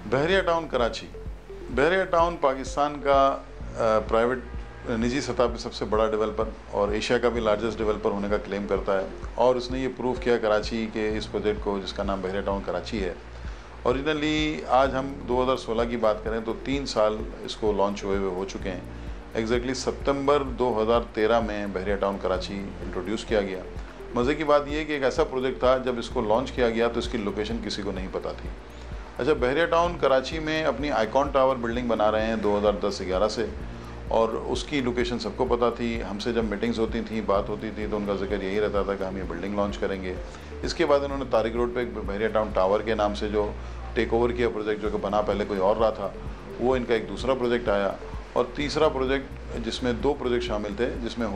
बहरिया town Karachi. Bahria town Pakistan का private निजी सतह पे सबसे बड़ा डेवलपर और एशिया का भी लार्जेस्ट डेवलपर होने का क्लेम करता है और उसने ये प्रूव किया कराची के इस प्रोजेक्ट को जिसका नाम बहरिया टाउन कराची है। ओरिजिनली आज हम 2016 की बात करें तो 3 साल इसको लॉन्च हुए हो चुके हैं। एग्जैक्टली सितंबर 2013 में बहरिया टाउन कराची इंट्रोड्यूस किया गया। मज़े की बात यह है कि एक ऐसा प्रोजेक्ट था जब इसको लॉन्च किया गया तो इसकी लोकेशन किसी को नहीं पता थी। अच्छा, बहरिया टाउन कराची में अपनी आइकॉन टावर बिल्डिंग बना रहे हैं 2010-11 से और उसकी लोकेशन सबको पता थी। हमसे जब मीटिंग्स होती थी, बात होती थी तो उनका जिक्र यही रहता था कि हम ये बिल्डिंग लॉन्च करेंगे। इसके बाद इन्होंने तारिक रोड पे एक बहरिया टाउन टावर के नाम से जो टेक ओवर किया प्रोजेक्ट, जो कि बना पहले कोई और रहा था, वो इनका एक दूसरा प्रोजेक्ट आया। और तीसरा प्रोजेक्ट जिसमें 2 प्रोजेक्ट शामिल थे, जिसमें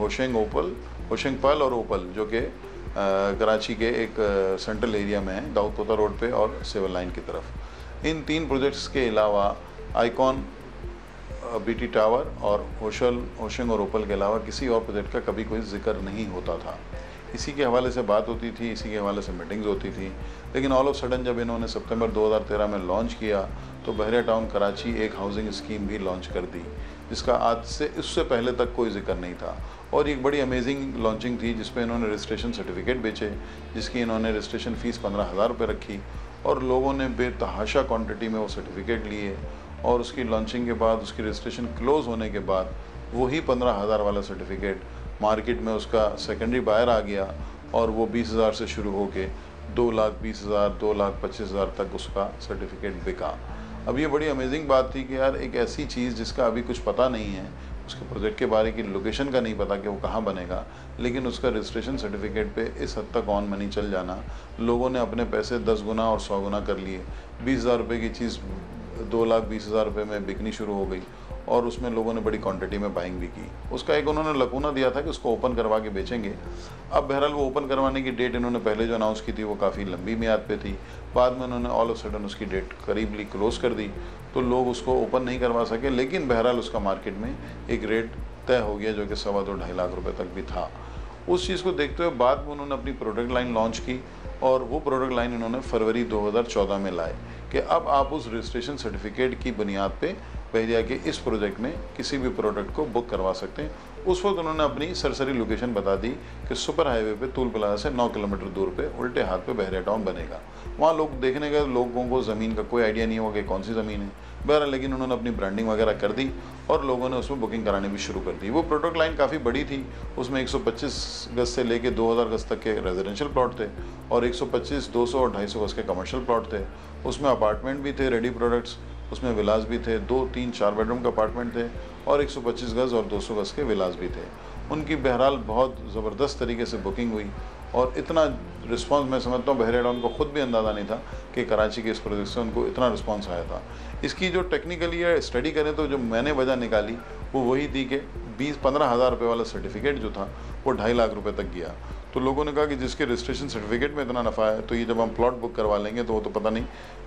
होशंग पल और ओपल, जो कि कराची के एक सेंट्रल एरिया में है, दाऊदपोता रोड पे और सिविल लाइन की तरफ। इन 3 प्रोजेक्ट्स के अलावा आइकॉन, बीटी टावर और होशंग और ओपल के अलावा किसी और प्रोजेक्ट का कभी कोई जिक्र नहीं होता था। इसी के हवाले से बात होती थी, इसी के हवाले से मीटिंग्स होती थी। लेकिन ऑल ऑफ सडन जब इन्होंने सितंबर 2013 में लॉन्च किया तो बहरिया टाउन कराची एक हाउसिंग स्कीम भी लॉन्च कर दी, जिसका आज से इससे पहले तक कोई जिक्र नहीं था। और एक बड़ी अमेजिंग लॉन्चिंग थी जिसमें इन्होंने रजिस्ट्रेशन सर्टिफिकेट बेचे, जिसकी इन्होंने रजिस्ट्रेशन फ़ीस 15,000 रुपये रखी और लोगों ने बेतहाशा क्वांटिटी में वो सर्टिफिकेट लिए। और उसकी लॉन्चिंग के बाद, उसकी रजिस्ट्रेशन क्लोज़ होने के बाद, वही 15,000 वाला सर्टिफिकेट मार्केट में उसका सेकेंडरी बायर आ गया और वो 20,000 से शुरू होके 2,20,000, 2,25,000 तक उसका सर्टिफिकेट बिका। अब ये बड़ी अमेजिंग बात थी कि यार एक ऐसी चीज़ जिसका अभी कुछ पता नहीं है, उसके प्रोजेक्ट के बारे की लोकेशन का नहीं पता कि वो कहाँ बनेगा, लेकिन उसका रजिस्ट्रेशन सर्टिफिकेट पे इस हद तक ऑन मनी चल जाना, लोगों ने अपने पैसे 10 गुना और 100 गुना कर लिए। 20,000 रुपये की चीज़ 2,20,000 रुपये में बिकनी शुरू हो गई और उसमें लोगों ने बड़ी क्वांटिटी में बाइंग भी की। उसका एक उन्होंने लकूना दिया था कि उसको ओपन करवा के बेचेंगे। अब बहरहाल वो ओपन करवाने की डेट इन्होंने पहले जो अनाउंस की थी वो काफ़ी लंबी मियाद पे थी। बाद में उन्होंने ऑल ऑफ सडन उसकी डेट करीबली क्लोज़ कर दी तो लोग उसको ओपन नहीं करवा सके। लेकिन बहरहाल उसका मार्केट में एक रेट तय हो गया जो कि 2.25-2.5 लाख रुपये तक भी था। उस चीज़ को देखते हुए बाद में उन्होंने अपनी प्रोडक्ट लाइन लॉन्च की और वो प्रोडक्ट लाइन इन्होंने फरवरी 2014 में लाए कि अब आप उस रजिस्ट्रेशन सर्टिफिकेट की बुनियाद पे बहरिया के इस प्रोजेक्ट में किसी भी प्रोडक्ट को बुक करवा सकते हैं। उस वक्त उन्होंने अपनी सरसरी लोकेशन बता दी कि सुपर हाईवे पे तूल प्लाजा से 9 किलोमीटर दूर पे उल्टे हाथ पे बहरिया टाउन बनेगा। वहाँ लोग देखने गए, लोगों को ज़मीन का कोई आइडिया नहीं होगा कि कौन सी ज़मीन है। बहरहाल लेकिन उन्होंने अपनी ब्रांडिंग वगैरह कर दी और लोगों ने उसमें बुकिंग करानी भी शुरू कर दी। वो प्रोडक्ट लाइन काफ़ी बड़ी थी, उसमें 125 गज से लेके 2,000 गज तक के रेजिडेंशियल प्लॉट थे और 125, 200 और 250 गज के कमर्शियल प्लॉट थे। उसमें अपार्टमेंट भी थे, रेडी प्रोडक्ट्स, उसमें विलास भी थे, 2, 3, 4 बेडरूम के अपार्टमेंट थे और 125 गज़ और 200 गज़ के विलास भी थे। उनकी बहरहाल बहुत ज़बरदस्त तरीके से बुकिंग हुई और इतना रिस्पांस, मैं समझता हूँ बहरिया टाउन को खुद भी अंदाज़ा नहीं था कि कराची के इस प्रोजेक्ट से उनको इतना रिस्पांस आया था। इसकी जो टेक्निकली स्टडी करें तो जो मैंने वजह निकाली वो वही थी कि 15,000 रुपये वाला सर्टिफिकेट जो था वो 2.5 लाख रुपये तक गया। तो लोगों ने कहा कि जिसके रजिस्ट्रेशन सर्टिफिकेट में इतना नफ़ा है तो ये जब हम प्लॉट बुक करवा लेंगे तो वो तो पता नहीं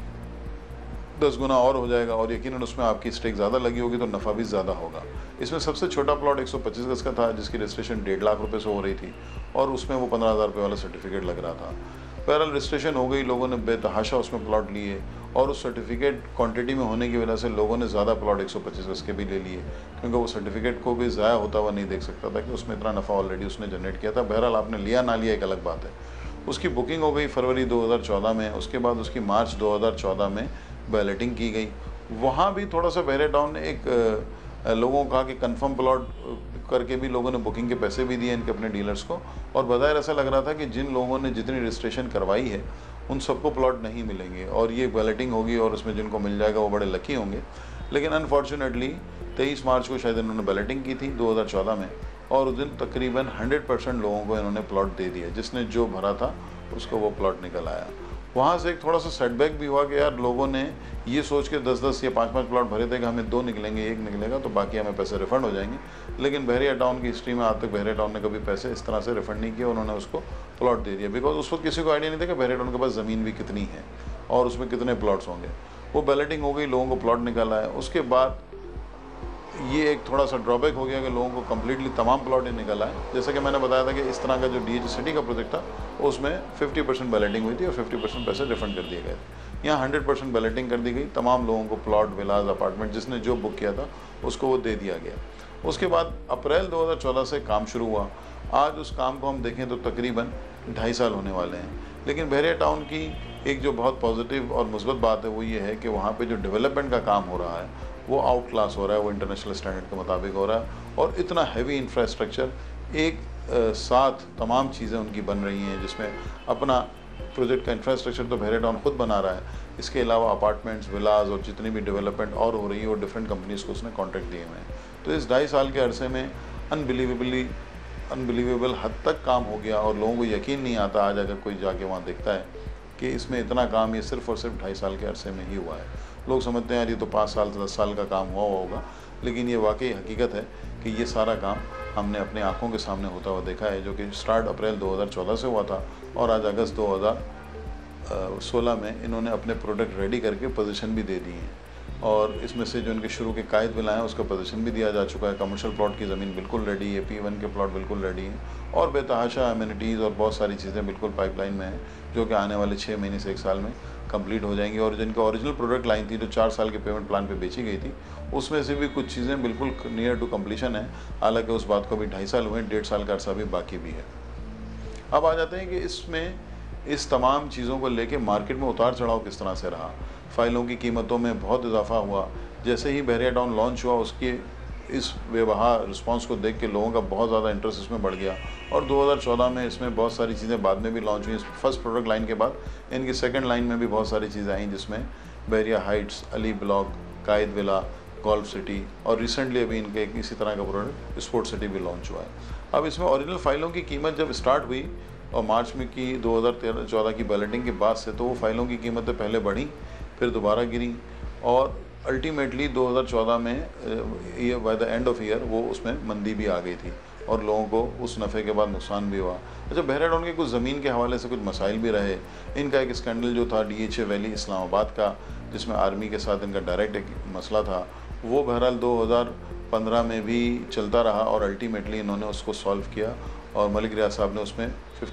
10 गुना और हो जाएगा और यकीनन उसमें आपकी स्टेक ज़्यादा लगी होगी तो नफ़ा भी ज़्यादा होगा। इसमें सबसे छोटा प्लॉट 125 गज़ का था जिसकी रजिस्ट्रेशन 1.5 लाख रुपये से हो रही थी और उसमें वो 15,000 रुपये वाला सर्टिफिकेट लग रहा था। बहरहाल रजिस्ट्रेशन हो गई, लोगों ने बेतहाशा उसमें प्लॉट लिए और उस सर्टिफिकेट क्वांटिटी में होने की वजह से लोगों ने ज़्यादा प्लॉट 125 गज़ के भी ले लिए क्योंकि वो सर्टिफिकेट को भी ज़ाया होता हुआ नहीं देख सकता था कि उसमें इतना नफ़ा ऑलरेडी उसने जनरेट किया था। बहरहाल आपने लिया ना लिया एक अलग बात है। उसकी बुकिंग हो गई फरवरी 2014 में, उसके बाद उसकी मार्च 2014 में बैलेटिंग की गई। वहाँ भी थोड़ा सा बहरिया टाउन ने एक लोगों को कहा कि कंफर्म प्लॉट करके भी लोगों ने बुकिंग के पैसे भी दिए इनके अपने डीलर्स को और बज़ाहिर ऐसा लग रहा था कि जिन लोगों ने जितनी रजिस्ट्रेशन करवाई है उन सबको प्लॉट नहीं मिलेंगे और ये बैलेटिंग होगी और उसमें जिनको मिल जाएगा वो बड़े लकी होंगे। लेकिन अनफॉर्चुनेटली 23 मार्च को शायद इन्होंने बैलेटिंग की थी 2014 में और उस दिन तकरीबन 100% लोगों को इन्होंने प्लॉट दे दिया। जिसने जो भरा था उसको वो प्लॉट निकल आया। वहाँ से एक थोड़ा सा सेटबैक भी हुआ कि यार लोगों ने ये सोच के 10-10 या 5-5 प्लॉट भरे थे कि हमें 2 निकलेंगे, 1 निकलेगा तो बाकी हमें पैसे रिफ़ंड हो जाएंगे। लेकिन बहरिया टाउन की हिस्ट्री में आज तक बहरिया टाउन ने कभी पैसे इस तरह से रिफ़ंड नहीं किया। उन्होंने उसको प्लॉट दे दिया बिकॉज उस वक्त किसी को आइडिया नहीं था कि बहरिया टाउन के पास ज़मीन भी कितनी है और उसमें कितने प्लॉट्स होंगे। वो बैलेटिंग हो गई, लोगों को प्लॉट निकल आया। उसके बाद ये एक थोड़ा सा ड्रॉबैक हो गया कि लोगों को कम्प्लीटली तमाम प्लॉट ही निकल आए। जैसा कि मैंने बताया था कि इस तरह का जो DH सिटी का प्रोजेक्ट था उसमें 50% बैलेटिंग हुई थी और 50% पैसे रिफंड कर दिए गए थे। यहाँ 100% बैलेटिंग कर दी गई, तमाम लोगों को प्लॉट, विलाज, अपार्टमेंट जिसने जो बुक किया था उसको वो दे दिया गया। उसके बाद अप्रैल 2014 से काम शुरू हुआ। आज उस काम को हम देखें तो तकरीबन 2.5 साल होने वाले हैं। लेकिन बहरिया टाउन की एक जो बहुत पॉजिटिव और मुस्बत बात है वो ये है कि वहाँ पे जो डेवलपमेंट का काम हो रहा है वो आउट क्लास हो रहा है, वो इंटरनेशनल स्टैंडर्ड के मुताबिक हो रहा है और इतना हैवी इंफ्रास्ट्रक्चर एक साथ तमाम चीज़ें उनकी बन रही हैं, जिसमें अपना प्रोजेक्ट का इंफ्रास्ट्रक्चर तो बहरिया टाउन खुद बना रहा है, इसके अलावा अपार्टमेंट्स, विलाज और जितनी भी डेवलपमेंट और हो रही है वो डिफरेंट कंपनीज़ को उसने कॉन्ट्रैक्ट दिए हुए हैं। तो इस 2.5 साल के अरसे में अनबिलीवेबल हद तक काम हो गया और लोगों को यकीन नहीं आता आज अगर कोई जाके वहाँ देखता है कि इसमें इतना काम ये सिर्फ और सिर्फ 2.5 साल के अरसे में ही हुआ है। लोग समझते हैं यार ये तो 5 साल 10 साल का काम हुआ होगा, लेकिन ये वाकई हकीकत है कि ये सारा काम हमने अपने आंखों के सामने होता हुआ देखा है, जो कि स्टार्ट अप्रैल 2014 से हुआ था और आज अगस्त 2016 में इन्होंने अपने प्रोडक्ट रेडी करके पोजीशन भी दे दी हैं और इसमें से जो इनके शुरू के कायद बिल हैं उसका पोजीशन भी दिया जा चुका है। कमर्शियल प्लॉट की ज़मीन बिल्कुल रेडी है, P1 के प्लॉट बिल्कुल रेडी हैं और बेतहाशा अम्यूनिटीज़ और बहुत सारी चीज़ें बिल्कुल पाइपलाइन में हैं, जो कि आने वाले 6 महीने से 1 साल में कंप्लीट हो जाएंगी। और जिनका ओरिजिनल प्रोडक्ट लाइन थी जो 4 साल के पेमेंट प्लान पे बेची गई थी, उसमें से भी कुछ चीज़ें बिल्कुल नियर टू कम्प्लीशन है। हालांकि उस बात को भी 2.5 साल हुए, 1.5 साल का अर्सा भी बाकी भी है। अब आ जाते हैं कि इसमें इस तमाम चीज़ों को लेके मार्केट में उतार चढ़ाव किस तरह से रहा। फ़ाइलों की कीमतों में बहुत इजाफा हुआ। जैसे ही बहरिया टाउन लॉन्च हुआ उसके इस बेबहा रिस्पांस को देख के लोगों का बहुत ज़्यादा इंटरेस्ट इसमें बढ़ गया और 2014 में इसमें बहुत सारी चीज़ें बाद में भी लॉन्च हुई। फर्स्ट प्रोडक्ट लाइन के बाद इनकी सेकंड लाइन में भी बहुत सारी चीज़ें आई, जिसमें Bahria heights, Ali block, Quaid villa, golf city और रिसेंटली अभी इनके इसी तरह का प्रोडक्ट स्पोर्ट्स सिटी भी लॉन्च हुआ है। अब इसमें ओरिजिनल फ़ाइलों की कीमत जब स्टार्ट हुई और मार्च में की 2013-14 की बैलेटिंग के बाद से, तो वो फ़ाइलों की कीमतें पहले बढ़ी फिर दोबारा गिरी और अल्टीमेटली 2014 में ये by the end of year वो उसमें मंदी भी आ गई थी और लोगों को उस नफ़े के बाद नुकसान भी हुआ। अच्छा, बहरिया टाउन के कुछ ज़मीन के हवाले से कुछ मसाइल भी रहे। इनका एक स्कैंडल जो था DHA वैली इस्लामाबाद का, जिसमें आर्मी के साथ इनका डायरेक्ट एक मसला था, वो बहरहाल 2015 में भी चलता रहा और अल्टीमेटली इन्होंने उसको सॉल्व किया और मलिक रियाज साहब ने उसमें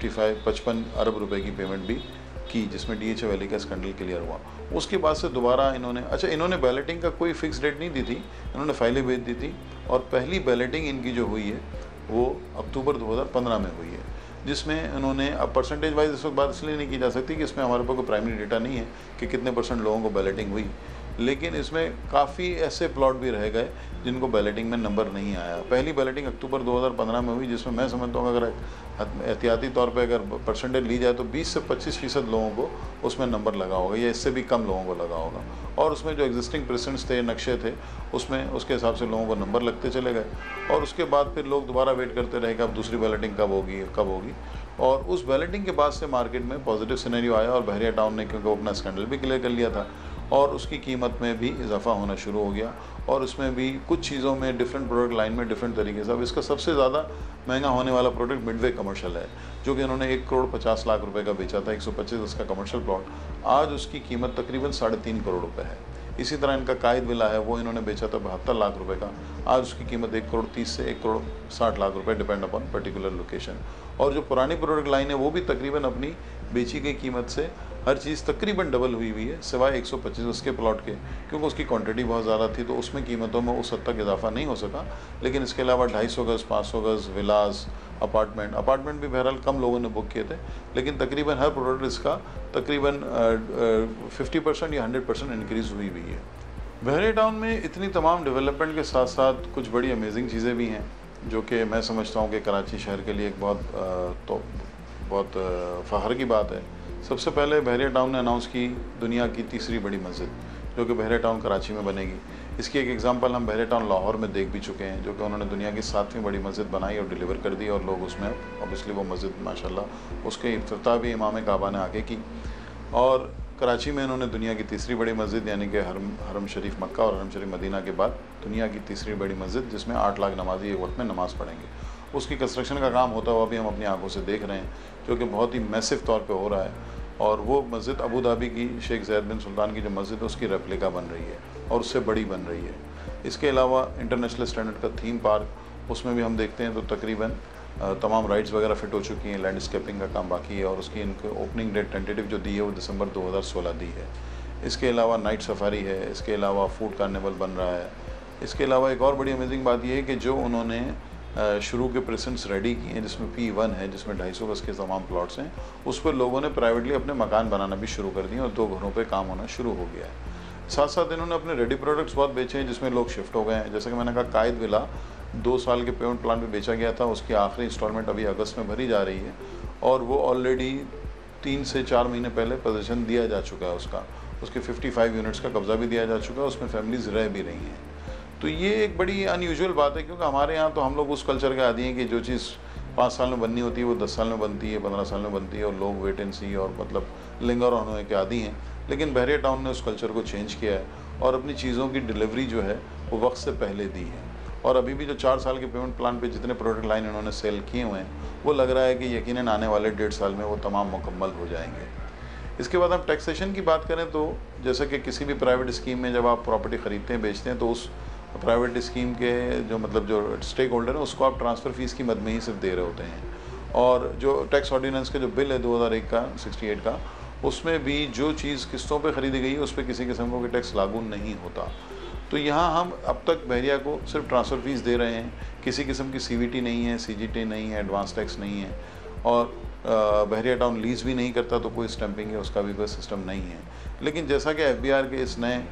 55 अरब रुपए की पेमेंट भी की, जिसमें DHA वैली का स्कैंडल क्लियर हुआ। उसके बाद से दोबारा इन्होंने बैलेटिंग का कोई फिक्स डेट नहीं दी थी, इन्होंने फाइलें भेज दी थी और पहली बैलेटिंग इनकी जो हुई है वो अक्टूबर 2015 में हुई है, जिसमें इन्होंने, अब परसेंटेज वाइज इस वक्त बात इसलिए नहीं की जा सकती कि इसमें हमारे पास कोई प्राइमरी डेटा नहीं है कि कितने % लोगों को बैलेटिंग हुई, लेकिन इसमें काफ़ी ऐसे प्लॉट भी रह गए जिनको बैलेटिंग में नंबर नहीं आया। पहली बैलेटिंग अक्टूबर 2015 में हुई, जिसमें मैं समझता हूँ अगर एहतियाती तौर पे अगर परसेंटेज ली जाए तो 20 से 25% लोगों को उसमें नंबर लगा होगा या इससे भी कम लोगों को लगा होगा और उसमें जो एग्जिस्टिंग प्रेसिडेंट्स थे, नक्शे थे, उसमें उसके हिसाब से लोगों को नंबर लगते चले गए और उसके बाद फिर लोग दोबारा वेट करते रहे कि अब दूसरी बैलेटिंग कब होगी और उस बैलेटिंग के बाद से मार्केट में पॉजिटिव सिनेरियो आया और बहरिया टाउन ने क्योंकि अपना स्कैंडल भी क्लियर कर लिया था और उसकी कीमत में भी इजाफा होना शुरू हो गया और उसमें भी कुछ चीज़ों में डिफरेंट प्रोडक्ट लाइन में डिफरेंट तरीके से। अब इसका सबसे ज़्यादा महंगा होने वाला प्रोडक्ट मिडवे कमर्शियल है, जो कि इन्होंने 1,50,00,000 रुपए का बेचा था, 125 उसका कमर्शियल प्लॉट, आज उसकी कीमत तकरीबन 3.5 करोड़ रुपए है। इसी तरह इनका कायद विला है, वो इन्होंने बेचा था 72 लाख रुपए का, आज उसकी कीमत 1,30,00,000 से 1,60,00,000 रुपए डिपेंड अपॉन पर्टिकुलर लोकेशन। और जो पुरानी प्रोडक्ट लाइन है वो भी तकरीबन अपनी बेची गई कीमत से हर चीज़ तकरीबन डबल हुई हुई है, सिवाय 125 उसके प्लॉट के, क्योंकि उसकी क्वांटिटी बहुत ज़्यादा थी तो उसमें कीमतों में उस हद तक इजाफा नहीं हो सका। लेकिन इसके अलावा 250 गज़, 500 गज़, विलास, अपार्टमेंट भी बहरहाल कम लोगों ने बुक किए थे, लेकिन तकरीबन हर प्रोडक्ट इसका तकरीबन 50% या 100% इंक्रीज़ हुई है। बहरिया टाउन में इतनी तमाम डेवलपमेंट के साथ साथ कुछ बड़ी अमेजिंग चीज़ें भी हैं, जो कि मैं समझता हूँ कि कराची शहर के लिए एक बहुत फ़ख्र की बात है। सबसे पहले बहरिया टाउन ने अनाउंस की दुनिया की तीसरी बड़ी मस्जिद, जो कि बहरिया टाउन कराची में बनेगी। इसकी एक एग्जांपल हम बहरिया टाउन लाहौर में देख भी चुके हैं, जो कि उन्होंने दुनिया की 7वीं बड़ी मस्जिद बनाई और डिलीवर कर दी और लोग उसमें ऑब्वियसली वो मस्जिद माशाल्लाह उसके इफ्तिताह भी इमाम काबा ने आके की। और कराची में इन्होंने दुनिया की तीसरी बड़ी मस्जिद यानी कि हरम शरीफ मक्का और हरम शरीफ मदीना के बाद दुनिया की तीसरी बड़ी मस्जिद, जिसमें 8 लाख नमाजी एक वक्त में नमाज़ पढ़ेंगे, उसकी कंस्ट्रक्शन का काम होता हुआ भी हम अपनी आंखों से देख रहे हैं, जो कि बहुत ही मैसिव तौर पे हो रहा है। और वो मस्जिद अबू धाबी की शेख ज़ैद बिन सुल्तान की जो मस्जिद है उसकी रेप्लिका बन रही है और उससे बड़ी बन रही है। इसके अलावा इंटरनेशनल स्टैंडर्ड का थीम पार्क, उसमें भी हम देखते हैं तो तकरीबन तमाम राइड्स वगैरह फिट हो चुकी हैं, लैंडस्केपिंग का काम बाकी है और उसकी इनकी ओपनिंग डेट टेंटेटिव जो दी है वो दिसंबर 2016 दी है। इसके अलावा नाइट सफारी है, इसके अलावा फूड कार्निवल बन रहा है। इसके अलावा एक और बड़ी अमेजिंग बात यह है कि जो उन्होंने शुरू के प्रेसेंट्स रेडी किए हैं, जिसमें P1 है, जिसमें 250 गज के तमाम प्लॉट्स हैं, उस पर लोगों ने प्राइवेटली अपने मकान बनाना भी शुरू कर दिए और 2 घरों पे काम होना शुरू हो गया है। साथ साथ इन्होंने अपने रेडी प्रोडक्ट्स बहुत बेचे हैं जिसमें लोग शिफ्ट हो गए हैं। जैसे कि मैंने कहा, कायद विला 2 साल के पेमेंट प्लान पे बेचा गया था, उसकी आखिरी इंस्टॉलमेंट अभी अगस्त में भरी जा रही है और वो ऑलरेडी 3 से 4 महीने पहले पोजीशन दिया जा चुका है उसके 55 यूनिट्स का कब्जा भी दिया जा चुका है, उसमें फैमिलीज रह भी रही हैं। तो ये एक बड़ी अनयूजुअल बात है, क्योंकि हमारे यहाँ तो हम लोग उस कल्चर के आदी हैं कि जो चीज़ 5 साल में बननी होती है वो 10 साल में बनती है, 15 साल में बनती है और लोग वेट एंड सी और मतलब लिंगर ऑन होने के आदी हैं। लेकिन बहरिया टाउन ने उस कल्चर को चेंज किया है और अपनी चीज़ों की डिलीवरी जो है वो वक्त से पहले दी है और अभी भी जो 4 साल के पेमेंट प्लान पे जितने प्रोडक्ट लाइन इन्होंने सेल किए हुए हैं वो लग रहा है कि यकीनन आने वाले 1.5 साल में वो तमाम मुकम्मल हो जाएंगे। इसके बाद हम टैक्सेशन की बात करें तो जैसे कि किसी भी प्राइवेट स्कीम में जब आप प्रॉपर्टी ख़रीदते हैं बेचते हैं तो उस प्राइवेट स्कीम के जो स्टेक होल्डर है उसको आप ट्रांसफ़र फ़ीस की मद में ही सिर्फ दे रहे होते हैं। और जो टैक्स ऑर्डिनेंस का जो बिल है 2001 का 68 का, उसमें भी जो चीज़ किस्तों पे ख़रीदी गई है उस पर किसी किस्म का टैक्स लागू नहीं होता। तो यहाँ हम अब तक बहरिया को सिर्फ ट्रांसफ़र फ़ीस दे रहे हैं, किसी किस्म की CVT नहीं है, CGT नहीं है, एडवांस टैक्स नहीं है और बहरिया टाउन लीज़ भी नहीं करता तो कोई स्टैंपिंग है उसका भी कोई सिस्टम नहीं है। लेकिन जैसा कि FBR के इस नए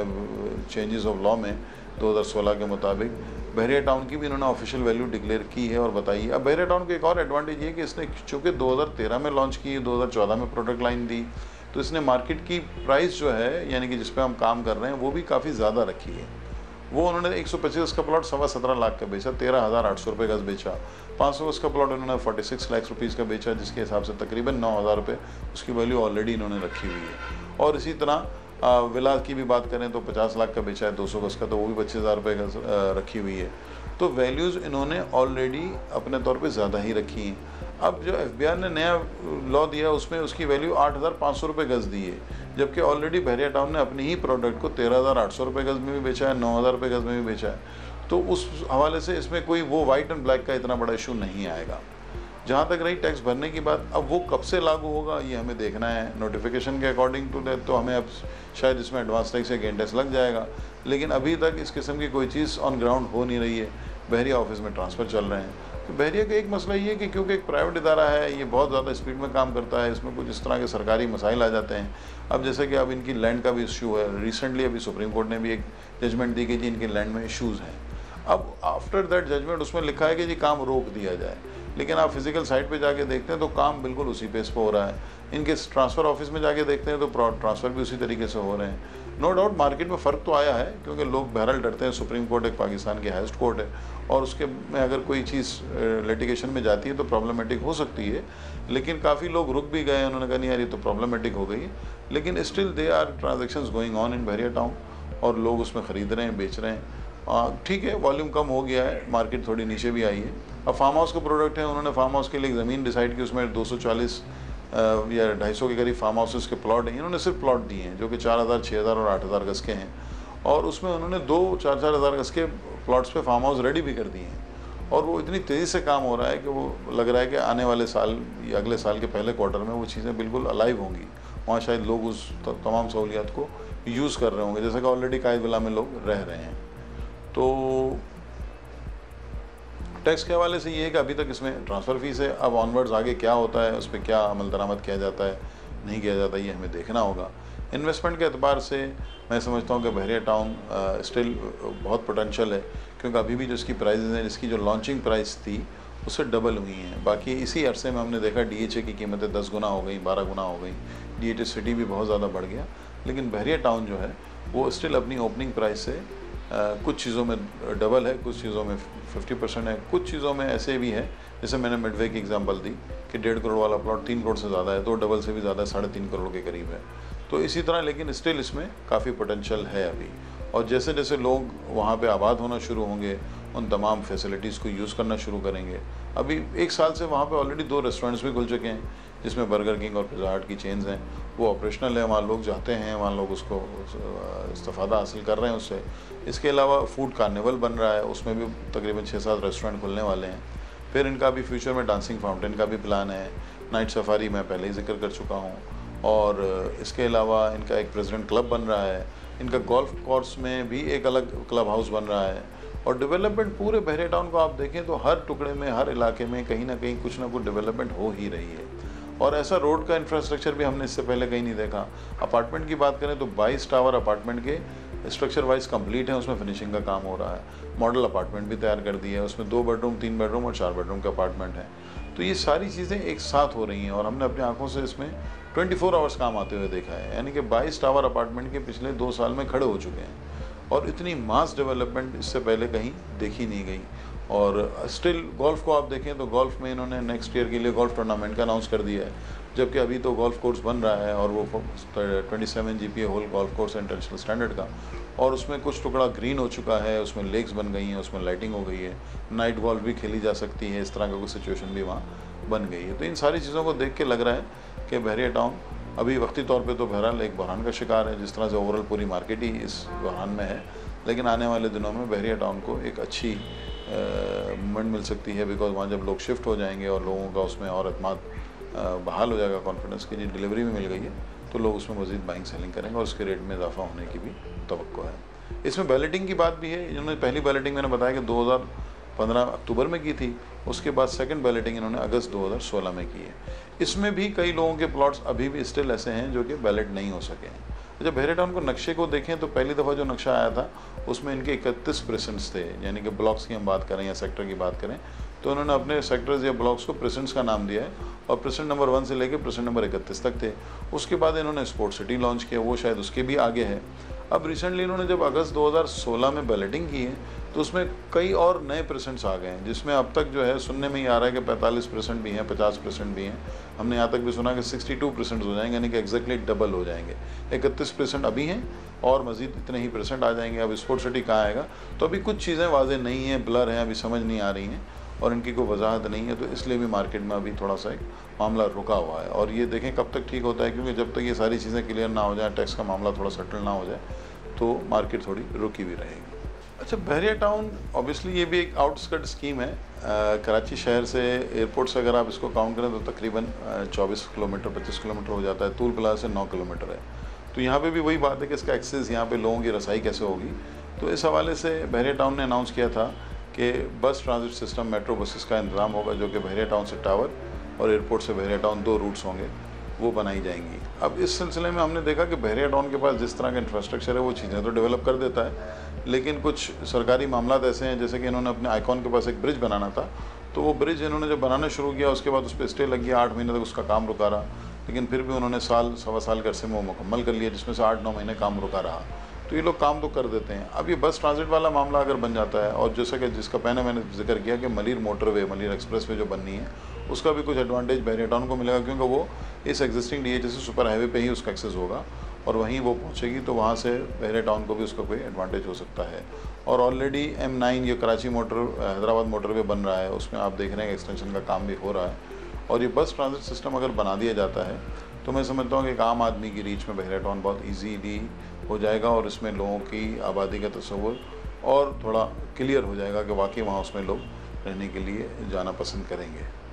चेंजेस ऑफ लॉ में 2016 के मुताबिक बहरिया टाउन की भी इन्होंने ऑफिशियल वैल्यू डिक्लेयर की है और बताई है। अब बहरिया टाउन का एक और एडवांटेज ये है कि इसने चूँकि 2013 में लॉन्च की, 2014 में प्रोडक्ट लाइन दी, तो इसने मार्केट की प्राइस जो है यानी कि जिस पे हम काम कर रहे हैं वो भी काफ़ी ज़्यादा रखी है। वो उन्होंने 125 का प्लॉट 17.25 लाख का बेचा, 13,800 रुपये गज बेचा। 500 गज का प्लॉट उन्होंने 46 लाख रुपीज़ का बेचा, जिसके हिसाब से तकरीबन 9,000 रुपये उसकी वैल्यू ऑलरेडी इन्होंने रखी हुई है। और इसी तरह विला की भी बात करें तो 50 लाख का बेचा है 200 गज का, तो वो भी 25,000 रुपये गज रखी हुई है। तो वैल्यूज़ इन्होंने ऑलरेडी अपने तौर पे ज़्यादा ही रखी हैं। अब जो FBR ने नया लॉ दिया उसमें उसकी वैल्यू 8,500 रुपये गज़ दी है, जबकि ऑलरेडी बहरिया टाउन ने अपनी ही प्रोडक्ट को 13,800 रुपये गज़ में भी बेचा है, 9,000 रुपये गज़ में भी बेचा है। तो उस हवाले से इसमें कोई वो वाइट एंड ब्लैक का इतना बड़ा इशू नहीं आएगा। जहाँ तक रही टैक्स भरने की बात, अब वो कब से लागू होगा ये हमें देखना है। नोटिफिकेशन के अकॉर्डिंग टू दैट तो हमें अब शायद इसमें एडवांस टैक्स या गेन टैक्स लग जाएगा, लेकिन अभी तक इस किस्म की कोई चीज़ ऑन ग्राउंड हो नहीं रही है। बहरिया ऑफिस में ट्रांसफ़र चल रहे हैं। तो बहरिया का एक मसला ये है कि क्योंकि एक प्राइवेट इदारा है, ये बहुत ज़्यादा स्पीड में काम करता है, इसमें कुछ इस तरह के सरकारी मसाइल आ जाते हैं। अब जैसे कि अब इनकी लैंड का भी इशू है, रिसेंटली अभी सुप्रीम कोर्ट ने भी एक जजमेंट दी कि जी इनकी लैंड में इशूज़ हैं। अब आफ्टर दैट जजमेंट उसमें लिखा है कि जी काम रोक दिया जाए, लेकिन आप फिजिकल साइट पे जाके देखते हैं तो काम बिल्कुल उसी पेस पे हो रहा है। इनके ट्रांसफ़र ऑफिस में जाके देखते हैं तो ट्रांसफ़र भी उसी तरीके से हो रहे हैं। नो डाउट मार्केट में फ़र्क तो आया है, क्योंकि लोग बहरहाल डरते हैं। सुप्रीम कोर्ट एक पाकिस्तान की हाईएस्ट कोर्ट है और उसके में अगर कोई चीज़ लिटिगेशन में जाती है तो प्रॉब्लमेटिक हो सकती है, लेकिन काफ़ी लोग रुक भी गए। उन्होंने कहा नहीं यार ये तो प्रॉब्लमेटिक हो गई है, लेकिन still they are transactions going on in Bahria Town और लोग उसमें ख़रीद रहे हैं, बेच रहे हैं। ठीक है, वॉल्यूम कम हो गया है, मार्केट थोड़ी नीचे भी आई है। अब फार्म हाउस का प्रोडक्ट है, उन्होंने फार्म हाउस के लिए एक ज़मीन डिसाइड की, उसमें 240 या 250 के करीब फार्म हाउसेस के प्लॉट हैं। इन्होंने सिर्फ प्लॉट दिए हैं जो कि 4,000, 6,000 और 8,000 गज के हैं, और उसमें उन्होंने 2-4 हज़ार गज के प्लॉट्स पे फार्म हाउस रेडी भी कर दिए हैं। और वो इतनी तेज़ी से काम हो रहा है कि वो लग रहा है कि आने वाले साल या अगले साल के पहले क्वार्टर में वो चीज़ें बिल्कुल अलाइव होंगी। वहाँ शायद लोग उस तमाम सहूलियात को यूज़ कर रहे होंगे, जैसे कि ऑलरेडी कायद विला में लोग रह रहे हैं। तो टैक्स के हवाले से ये है कि अभी तक इसमें ट्रांसफ़र फ़ीस है। अब ऑनवर्ड्स आगे क्या होता है, उस पर क्या अमल दरामद किया जाता है, नहीं किया जाता, ये हमें देखना होगा। इन्वेस्टमेंट के एतबार से मैं समझता हूँ कि बहरिया टाउन स्टिल बहुत पोटेंशियल है, क्योंकि अभी भी जो इसकी प्राइजेज़ हैं, इसकी जो लॉन्चिंग प्राइस थी उससे डबल हुई हैं। बाकी इसी अरसे में हमने देखा DHA की कीमतें 10 गुना हो गई, 12 गुना हो गई, DHA सिटी भी बहुत ज़्यादा बढ़ गया। लेकिन बहरिया टाउन जो है वो स्टिल अपनी ओपनिंग प्राइस से कुछ चीज़ों में डबल है, कुछ चीज़ों में 50% है, कुछ चीज़ों में ऐसे भी है, जैसे मैंने मिडवे की एग्जांपल दी कि 1.5 करोड़ वाला प्लॉट 3 करोड़ से ज़्यादा है, तो डबल से भी ज़्यादा 3.5 करोड़ के करीब है। तो इसी तरह लेकिन स्टिल इसमें काफ़ी पोटेंशियल है अभी, और जैसे जैसे लोग वहाँ पे आबाद होना शुरू होंगे उन तमाम फैसिलिटीज़ को यूज़ करना शुरू करेंगे। अभी 1 साल से वहाँ पे ऑलरेडी 2 रेस्टोरेंट्स भी खुल चुके हैं, जिसमें बर्गर किंग और पिज़्ज़ा हट की चेन्स हैं, वो ऑपरेशनल है, वहाँ लोग जाते हैं, वहाँ लोग उसको इस्तिफ़ादा हासिल कर रहे हैं उससे। इसके अलावा फूड कार्निवल बन रहा है, उसमें भी तकरीबन 6-7 रेस्टोरेंट खुलने वाले हैं। फिर इनका भी फ्यूचर में डांसिंग फाउंटेन का भी प्लान है, नाइट सफारी मैं पहले ही जिक्र कर चुका हूँ, और इसके अलावा इनका एक प्रेसिडेंट क्लब बन रहा है, इनका गोल्फ कोर्स में भी एक अलग क्लब हाउस बन रहा है, और डेवलपमेंट पूरे बहरिया टाउन को आप देखें तो हर टुकड़े में, हर इलाके में कहीं ना कहीं कुछ ना कुछ डेवलपमेंट हो ही रही है। और ऐसा रोड का इंफ्रास्ट्रक्चर भी हमने इससे पहले कहीं नहीं देखा। अपार्टमेंट की बात करें तो 22 टावर अपार्टमेंट के स्ट्रक्चर वाइज कंप्लीट है, उसमें फिनिशिंग का काम हो रहा है। मॉडल अपार्टमेंट भी तैयार कर दिया है, उसमें 2 बेडरूम, 3 बेडरूम और 4 बेडरूम के अपार्टमेंट हैं। तो ये सारी चीज़ें एक साथ हो रही हैं और हमने अपनी आंखों से इसमें 24 आवर्स काम आते हुए देखा है। यानी कि 22 टावर अपार्टमेंट के पिछले 2 साल में खड़े हो चुके हैं, और इतनी मास डेवलपमेंट इससे पहले कहीं देखी नहीं गई। और स्टिल गोल्फ को आप देखें तो गोल्फ में इन्होंने नेक्स्ट ईयर के लिए गोल्फ टूर्नामेंट का अनाउंस कर दिया है, जबकि अभी तो गोल्फ कोर्स बन रहा है, और वो 27 GPA होल गोल्फ कोर्स है इंटरनेशनल स्टैंडर्ड का, और उसमें कुछ टुकड़ा ग्रीन हो चुका है, उसमें लेक्स बन गई हैं, उसमें लाइटिंग हो गई है, नाइट गोल्फ भी खेली जा सकती है, इस तरह का कोई सिचुएशन भी वहाँ बन गई है। तो इन सारी चीज़ों को देख के लग रहा है कि बहरिया टाउन अभी वक्ती तौर पे तो बहरहाल एक बहरान का शिकार है, जिस तरह से ओवरऑल पूरी मार्केट ही इस बहरान में है, लेकिन आने वाले दिनों में बहरिया टाउन को एक अच्छी मूवमेंट मिल सकती है, बिकॉज वहाँ जब लोग शिफ्ट हो जाएंगे और लोगों का उसमें और एतमाद बहाल हो जाएगा, कॉन्फिडेंस की डिलीवरी भी मिल गई है, तो लोग उसमें मज़ीद बाइंग सेलिंग करेंगे और उसके रेट में इजाफा होने की भी तवक्को है। इसमें बैलेटिंग की बात भी है। इन्होंने पहली बैलेटिंग मैंने बताया कि 2015 अक्टूबर में की थी, उसके बाद सेकंड बैलेटिंग इन्होंने अगस्त 2016 में की है। इसमें भी कई लोगों के प्लॉट्स अभी भी स्टिल ऐसे हैं जो कि बैलेट नहीं हो सके हैं। जब बहरिया टाउन को नक्शे को देखें तो पहली दफ़ा जो नक्शा आया था उसमें इनके 31 प्रेसेंट्स थे, यानी कि ब्लॉक्स की हम बात करें या सेक्टर की बात करें तो उन्होंने अपने सेक्टर्स या ब्लॉक्स को प्रेसेंट्स का नाम दिया है, और प्रेसेंट नंबर 1 से लेकर प्रेसेंट नंबर 31 तक थे। उसके बाद इन्होंने स्पोर्ट सिटी लॉन्च किया, वो शायद उसके भी आगे है। अब रिसेंटली इन्होंने जब अगस्त 2016 में बैलेटिंग की है तो उसमें कई और नए प्रेसेंट्स आ गए हैं, जिसमें अब तक जो है सुनने में ही आ रहा है कि 45% भी हैं, 50% भी हैं। हमने यहाँ तक भी सुना कि 62% हो जाएंगे, यानी कि एग्जैक्टली डबल हो जाएंगे। 31% अभी हैं और मज़ीद इतने ही % आ जाएंगे। अब स्पोर्ट सिटी कहाँ आएगा, तो अभी कुछ चीज़ें वाज़ेह नहीं हैं, ब्लर हैं, अभी समझ नहीं आ रही हैं और इनकी कोई वजाहत नहीं है, तो इसलिए भी मार्केट में अभी थोड़ा सा एक मामला रुका हुआ है। और ये देखें कब तक ठीक होता है, क्योंकि जब तक ये सारी चीज़ें क्लियर ना हो जाए, टैक्स का मामला थोड़ा सेटल ना हो जाए, तो मार्केट थोड़ी रुकी भी रहेगी। अच्छा, बहरिया टाउन ऑब्वियसली ये भी एक आउटस्कर्ट स्कीम है। कराची शहर से, एयरपोर्ट से अगर आप इसको काउंट करें तो तकरीबन 24 किलोमीटर 25 किलोमीटर हो जाता है। तूल प्लाजा से 9 किलोमीटर है। तो यहाँ पे भी वही बात है कि इसका एक्सेस, यहाँ पे लोगों की रसाई कैसे होगी। तो इस हवाले से बहरिया टाउन ने अनाउंस किया था कि बस ट्रांजिट सिस्टम, मेट्रो बसेस का इंतज़ाम होगा, जो कि बहरिया टाउन से टावर और एयरपोर्ट से बहरिया टाउन 2 रूट्स होंगे, वो बनाई जाएंगी। अब इस सिलसिले में हमने देखा कि बहरिया टाउन के पास जिस तरह का इंफ्रास्ट्रक्चर है वो चीज़ें तो डेवलप कर देता है, लेकिन कुछ सरकारी मामला ऐसे हैं, जैसे कि इन्होंने अपने आइकॉन के पास एक ब्रिज बनाना था, तो वो ब्रिज इन्होंने जब बनाना शुरू किया उसके बाद उस पर स्टे लग गया, 8 महीने तक उसका काम रुका रहा, लेकिन फिर भी उन्होंने साल सवा साल के अरसे में वो मुकम्मल कर लिया, जिसमें से 8-9 महीने काम रुका रहा। तो ये लोग काम तो कर देते हैं। अब ये बस ट्रांजिट वाला मामला अगर बन जाता है, और जैसा कि जिसका पहले मैंने जिक्र किया कि Malir motorway, Malir expressway जो बननी है, उसका भी कुछ एडवांटेज बहरिया टाउन को मिलेगा, क्योंकि वो इस एग्जिस्टिंग DHS सुपर हाईवे पे ही उसका एक्सेस होगा और वहीं वो पहुंचेगी, तो वहाँ से बहरिया टाउन को भी उसका कोई एडवांटेज हो सकता है। और ऑलरेडी M9 ये कराची हैदराबाद मोटरवे बन रहा है, उसमें आप देख रहे हैं एक्सटेंशन का काम भी हो रहा है। और ये बस ट्रांजिट सिस्टम अगर बना दिया जाता है तो मैं समझता हूँ कि एक आम आदमी की रीच में बहरिया टाउन बहुत ईजीली हो जाएगा, और इसमें लोगों की आबादी का तस्वुर और थोड़ा क्लियर हो जाएगा कि वाकई वहाँ उसमें लोग रहने के लिए जाना पसंद करेंगे।